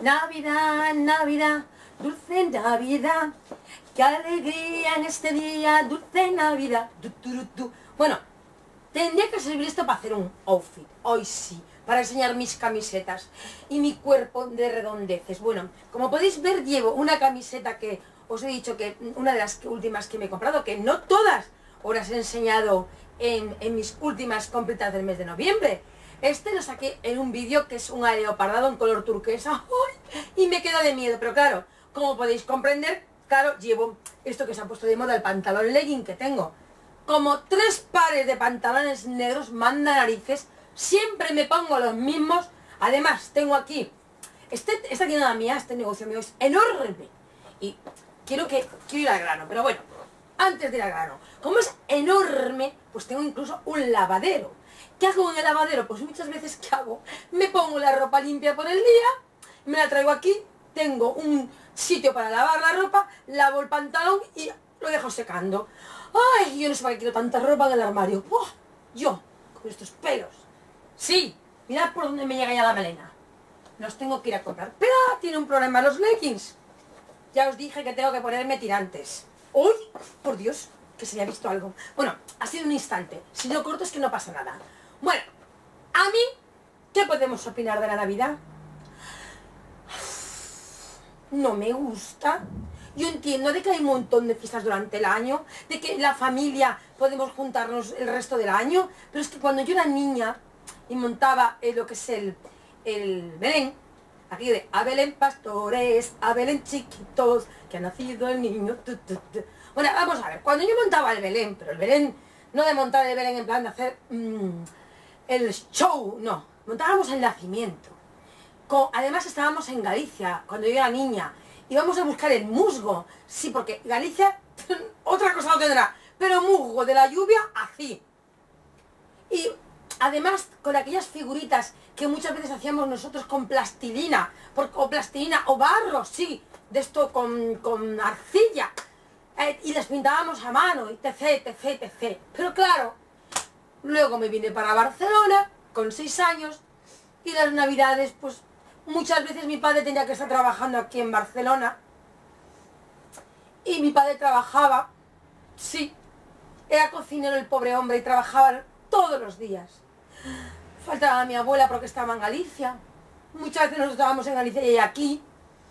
Navidad, Navidad, dulce Navidad, qué alegría en este día, dulce Navidad. Bueno, tendría que servir esto para hacer un outfit, hoy sí, para enseñar mis camisetas y mi cuerpo de redondeces. Bueno, como podéis ver, llevo una camiseta que os he dicho que una de las últimas que me he comprado, que no todas os las he enseñado en mis últimas completas del mes de noviembre. Este lo saqué en un vídeo que es un leopardado en color turquesa. ¡Ay! Y me queda de miedo, pero claro, como podéis comprender, claro, llevo esto que se ha puesto de moda, el pantalón legging que tengo. Como 3 pares de pantalones negros, manda narices, siempre me pongo los mismos. Además, tengo aquí, esta tienda mía, este negocio mío es enorme. Y quiero ir al grano, pero bueno, antes de ir al grano, como es enorme, pues tengo incluso un lavadero. ¿Qué hago en el lavadero? Pues muchas veces, ¿qué hago? Me pongo la ropa limpia por el día, me la traigo aquí, tengo un sitio para lavar la ropa, lavo el pantalón y lo dejo secando. ¡Ay! Yo no sé para qué quiero tanta ropa en el armario. ¡Oh! Yo, con estos pelos. Sí, mirad por dónde me llega ya la melena. Los tengo que ir a comprar. Pero tiene un problema los leggings. Ya os dije que tengo que ponerme tirantes. ¡Uy! Por Dios, que se me ha visto algo. Bueno, ha sido un instante. Si lo corto es que no pasa nada. Bueno, a mí, ¿qué podemos opinar de la Navidad? No me gusta. Yo entiendo de que hay un montón de fiestas durante el año, de que la familia podemos juntarnos el resto del año, pero es que cuando yo era niña y montaba lo que es el Belén, aquí de a Belén pastores, a Belén chiquitos, que ha nacido el niño. Bueno, vamos a ver, cuando yo montaba el Belén, pero el Belén, no de montar el Belén en plan de hacer el show, no, montábamos el nacimiento. Además estábamos en Galicia, cuando yo era niña, íbamos a buscar el musgo, sí, porque Galicia otra cosa no tendrá, pero musgo de la lluvia, así. Y además con aquellas figuritas que muchas veces hacíamos nosotros con plastilina, o plastilina, o barro, sí, de esto con arcilla, y las pintábamos a mano, etc, etc, etc. Pero claro, luego me vine para Barcelona, con 6 años, y las navidades, pues, muchas veces mi padre tenía que estar trabajando aquí en Barcelona, y mi padre trabajaba, sí, era cocinero el pobre hombre y trabajaba todos los días. Faltaba a mi abuela porque estaba en Galicia, muchas veces nos estábamos en Galicia y ella aquí,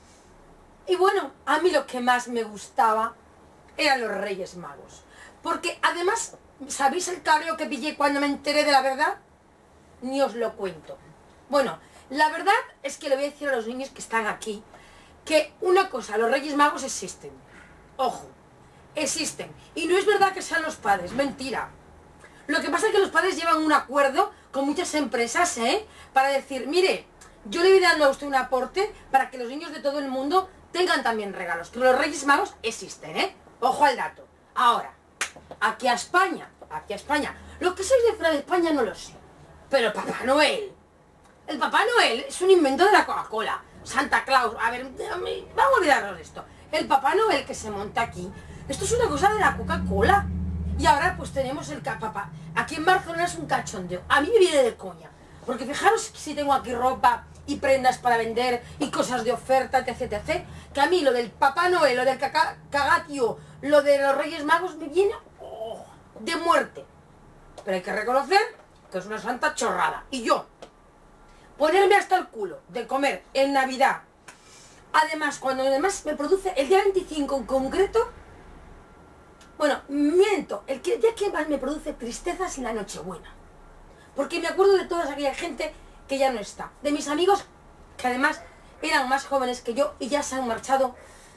y bueno, a mí lo que más me gustaba eran los Reyes Magos, porque además, ¿sabéis el cabreo que pillé cuando me enteré de la verdad? Ni os lo cuento. Bueno, la verdad es que le voy a decir a los niños que están aquí, que una cosa, los Reyes Magos existen. Ojo, existen. Y no es verdad que sean los padres, mentira. Lo que pasa es que los padres llevan un acuerdo con muchas empresas, para decir, mire, yo le voy dando a usted un aporte para que los niños de todo el mundo tengan también regalos. Pero los Reyes Magos existen, Ojo al dato. Ahora, aquí a España. Los que sois de fuera de España no lo sé. Pero Papá Noel, el Papá Noel es un invento de la Coca-Cola. Santa Claus, a ver, vamos a olvidarnos de esto. El Papá Noel que se monta aquí, esto es una cosa de la Coca-Cola. Y ahora pues tenemos el papá. Aquí en Barcelona es un cachondeo. A mí me viene de coña. Porque fijaros si tengo aquí ropa y prendas para vender y cosas de oferta, etc, etc. Que a mí lo del Papá Noel, lo del cagatio, lo de los Reyes Magos me viene de muerte. Pero hay que reconocer que es una santa chorrada. Y yo, ponerme hasta el culo de comer en Navidad, además, cuando además me produce el día 25 en concreto, bueno, miento, el día que más me produce tristeza es la Nochebuena. Porque me acuerdo de toda aquella gente que ya no está. De mis amigos, que además eran más jóvenes que yo y ya se han marchado.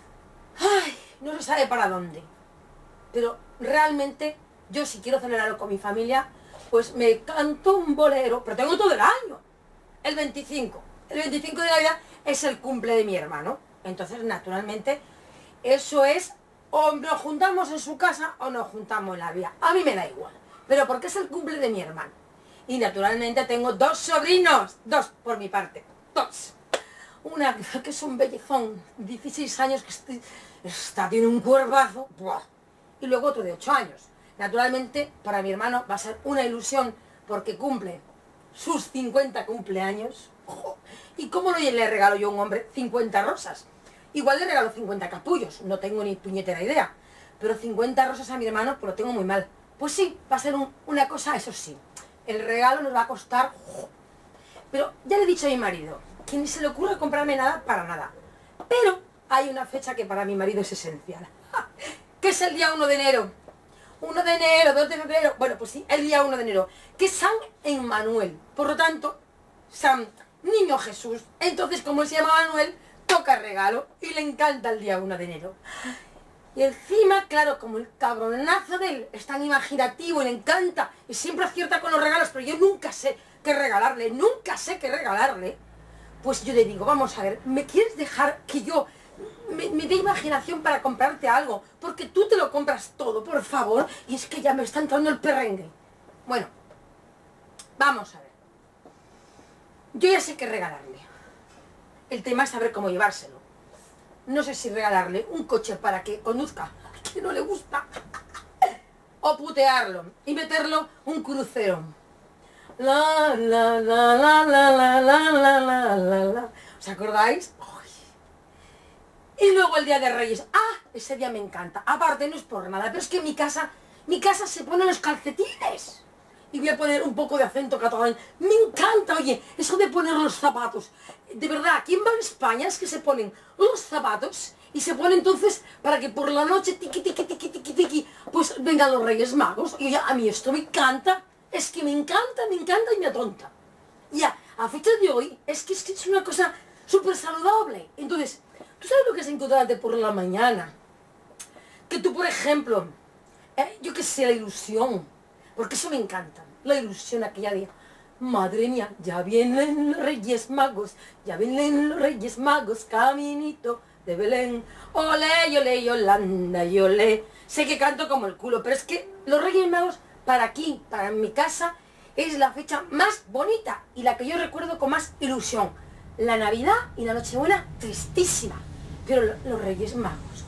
Ay, no se sabe para dónde. Pero realmente, yo si quiero celebrarlo con mi familia, pues me canto un bolero, pero tengo todo el año. El 25 de Navidad es el cumple de mi hermano. Entonces, naturalmente, eso es, o nos juntamos en su casa o nos juntamos en la vida. A mí me da igual, pero porque es el cumple de mi hermano. Y naturalmente tengo 2 sobrinos, 2 por mi parte, 2. Una que es un bellezón, 16 años, que tiene un cuerpazo, ¡buah! Y luego otro de 8 años. Naturalmente, para mi hermano va a ser una ilusión porque cumple sus 50 cumpleaños. ¡Oh! ¿Y cómo le regalo yo a un hombre 50 rosas? Igual le regalo 50 capullos, no tengo ni puñetera idea. Pero 50 rosas a mi hermano, pues lo tengo muy mal. Pues sí, va a ser una cosa, eso sí. El regalo nos va a costar... Pero ya le he dicho a mi marido que ni se le ocurra comprarme nada para nada. Pero hay una fecha que para mi marido es esencial. Que es el día 1 de enero. 1 de enero, 2 de febrero. Bueno, pues sí, el día 1 de enero. Que es San Emmanuel. Por lo tanto, San Niño Jesús. Entonces, como él se llama Manuel, toca regalo. Y le encanta el día 1 de enero. Y encima, claro, como el cabronazo de él es tan imaginativo y le encanta y siempre acierta con los regalos, pero yo nunca sé qué regalarle, pues yo le digo, vamos a ver, ¿me quieres dejar que yo me dé imaginación para comprarte algo? Porque tú te lo compras todo, por favor, y es que ya me está entrando el perrengue. Bueno, vamos a ver. Yo ya sé qué regalarle. El tema es saber cómo llevárselo. No sé si regalarle un coche para que conduzca, que no le gusta, o putearlo y meterlo un crucero. La, la, la, la, la, la, la, la, la, la. ¿Os acordáis? Ay. Y luego el Día de Reyes. Ah, ese día me encanta. Aparte, no es por nada, pero es que en mi casa se ponen los calcetines. Y voy a poner un poco de acento catalán. Me encanta, oye, eso de poner los zapatos. De verdad, aquí en España es que se ponen los zapatos y se ponen entonces para que por la noche, tiqui, tiqui, tiqui, tiqui, tiqui, pues vengan los Reyes Magos. Y ya, a mí esto me encanta. Es que me encanta y me atonta. Ya, a fecha de hoy, es que es una cosa súper saludable. Entonces, ¿tú sabes lo que es encontrarte por la mañana? Que tú, por ejemplo, yo qué sé, la ilusión. Porque eso me encanta, la ilusión aquella día. Madre mía, ya vienen los Reyes Magos, ya vienen los Reyes Magos, caminito de Belén. Ole, ole, Yolanda, ole. Sé que canto como el culo, pero es que los Reyes Magos, para aquí, para mi casa, es la fecha más bonita y la que yo recuerdo con más ilusión. La Navidad y la Nochebuena, tristísima. Pero los Reyes Magos.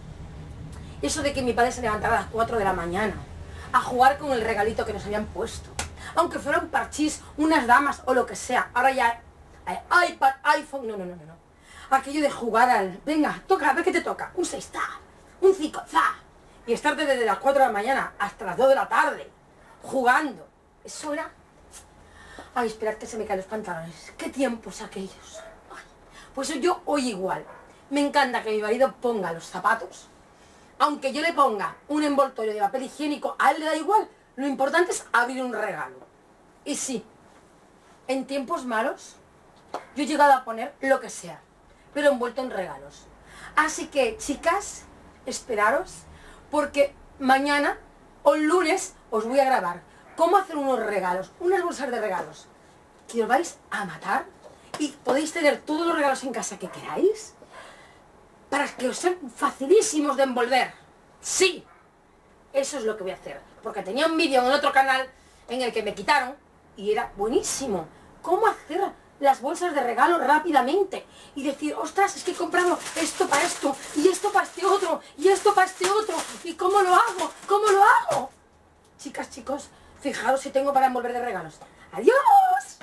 Eso de que mi padre se levantara a las 4 de la mañana a jugar con el regalito que nos habían puesto. Aunque fuera un parchís, unas damas o lo que sea. Ahora ya hay iPad, iPhone, no. Aquello de jugar al... Venga, toca, a ver qué te toca. Un 6, un 5, y estarte desde las 4 de la mañana hasta las 2 de la tarde jugando. Eso era... Ay, esperad que se me caen los pantalones. Qué tiempos aquellos. Ay, pues yo hoy igual. Me encanta que mi marido ponga los zapatos. Aunque yo le ponga un envoltorio de papel higiénico, a él le da igual. Lo importante es abrir un regalo. Y sí, en tiempos malos, yo he llegado a poner lo que sea, pero envuelto en regalos. Así que, chicas, esperaros, porque mañana o el lunes os voy a grabar cómo hacer unos regalos, unas bolsas de regalos, que os vais a matar y podéis tener todos los regalos en casa que queráis, para que os sean facilísimos de envolver. Sí, eso es lo que voy a hacer. Porque tenía un vídeo en otro canal en el que me quitaron y era buenísimo. Cómo hacer las bolsas de regalo rápidamente. Y decir, ostras, es que he comprado esto para esto, y esto para este otro, y esto para este otro. ¿Y cómo lo hago? ¿Cómo lo hago? Chicas, chicos, fijaros si tengo para envolver de regalos. ¡Adiós!